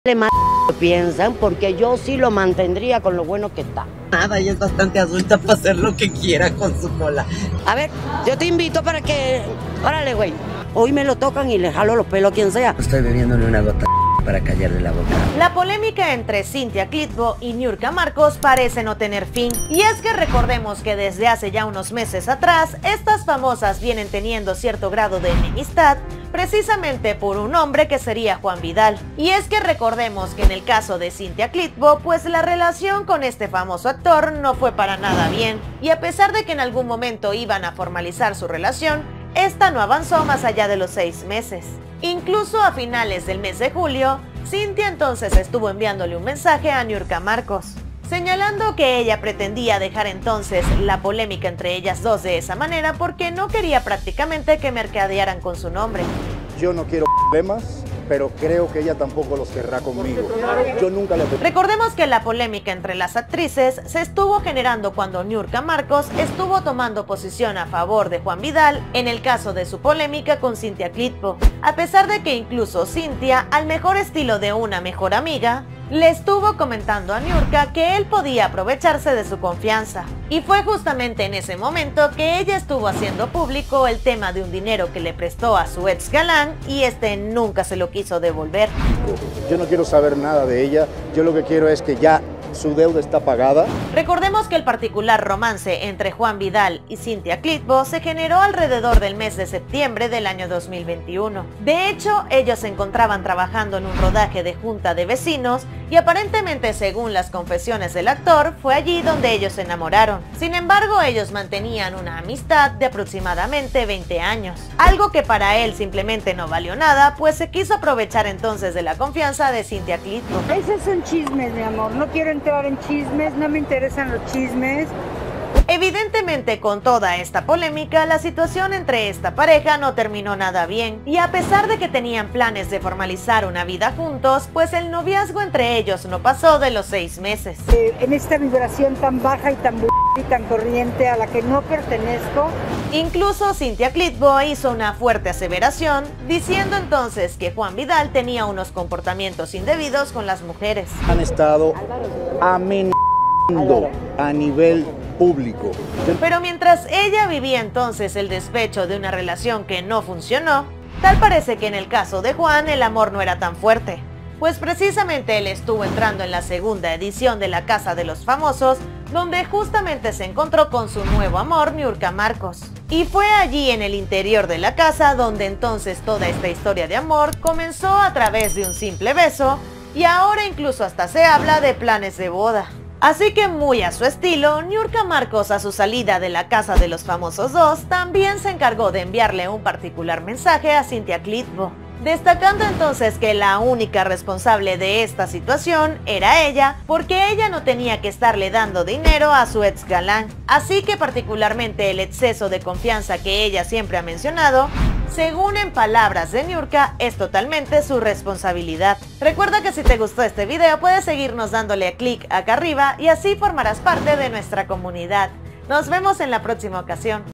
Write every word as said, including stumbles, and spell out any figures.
Le más piensan, porque yo sí lo mantendría con lo bueno que está. Nada, ella es bastante adulta para hacer lo que quiera con su cola. A ver, yo te invito para que... Órale, güey. Hoy me lo tocan y le jalo los pelos a quien sea. Estoy bebiéndole una gota para callarle la boca. La polémica entre Cynthia Clitbo y Niurka Marcos parece no tener fin. Y es que recordemos que desde hace ya unos meses atrás, estas famosas vienen teniendo cierto grado de enemistad, precisamente por un hombre que sería Juan Vidal. Y es que recordemos que en el caso de Cynthia Clitbo, pues la relación con este famoso actor no fue para nada bien. Y a pesar de que en algún momento iban a formalizar su relación, esta no avanzó más allá de los seis meses. Incluso a finales del mes de julio, Cynthia entonces estuvo enviándole un mensaje a Niurka Marcos, señalando que ella pretendía dejar entonces la polémica entre ellas dos de esa manera porque no quería prácticamente que mercadearan con su nombre. Yo no quiero problemas, pero creo que ella tampoco los querrá conmigo. Yo nunca le... Recordemos que la polémica entre las actrices se estuvo generando cuando Niurka Marcos estuvo tomando posición a favor de Juan Vidal en el caso de su polémica con Cynthia Clitbo, a pesar de que incluso Cynthia, al mejor estilo de una mejor amiga, le estuvo comentando a Niurka que él podía aprovecharse de su confianza. Y fue justamente en ese momento que ella estuvo haciendo público el tema de un dinero que le prestó a su ex galán y este nunca se lo quiso devolver. Yo no quiero saber nada de ella, yo lo que quiero es que ya su deuda está pagada. Recordemos que el particular romance entre Juan Vidal y Cynthia Clitbo se generó alrededor del mes de septiembre del año dos mil veintiuno. De hecho, ellos se encontraban trabajando en un rodaje de junta de vecinos y aparentemente, según las confesiones del actor, fue allí donde ellos se enamoraron. Sin embargo, ellos mantenían una amistad de aproximadamente veinte años, algo que para él simplemente no valió nada, pues se quiso aprovechar entonces de la confianza de Cynthia Clitbo. Esos son chismes, mi amor, no quiero entrar en chismes, no me interesan los chismes. Evidentemente, con toda esta polémica, la situación entre esta pareja no terminó nada bien, y a pesar de que tenían planes de formalizar una vida juntos, pues el noviazgo entre ellos no pasó de los seis meses. Eh, en esta vibración tan baja y tan b y tan corriente a la que no pertenezco. Incluso Cynthia Clitbo hizo una fuerte aseveración, diciendo entonces que Juan Vidal tenía unos comportamientos indebidos con las mujeres. Han estado amenazando a nivel público. Pero mientras ella vivía entonces el despecho de una relación que no funcionó, tal parece que en el caso de Juan el amor no era tan fuerte, pues precisamente él estuvo entrando en la segunda edición de La Casa de los Famosos, donde justamente se encontró con su nuevo amor, Niurka Marcos. Y fue allí en el interior de la casa donde entonces toda esta historia de amor comenzó a través de un simple beso, y ahora incluso hasta se habla de planes de boda. Así que muy a su estilo, Niurka Marcos a su salida de La Casa de los Famosos dos también se encargó de enviarle un particular mensaje a Cynthia Clitbo, destacando entonces que la única responsable de esta situación era ella, porque ella no tenía que estarle dando dinero a su ex galán. Así que particularmente el exceso de confianza que ella siempre ha mencionado, según en palabras de Niurka, es totalmente su responsabilidad. Recuerda que si te gustó este video puedes seguirnos dándole clic acá arriba y así formarás parte de nuestra comunidad. Nos vemos en la próxima ocasión.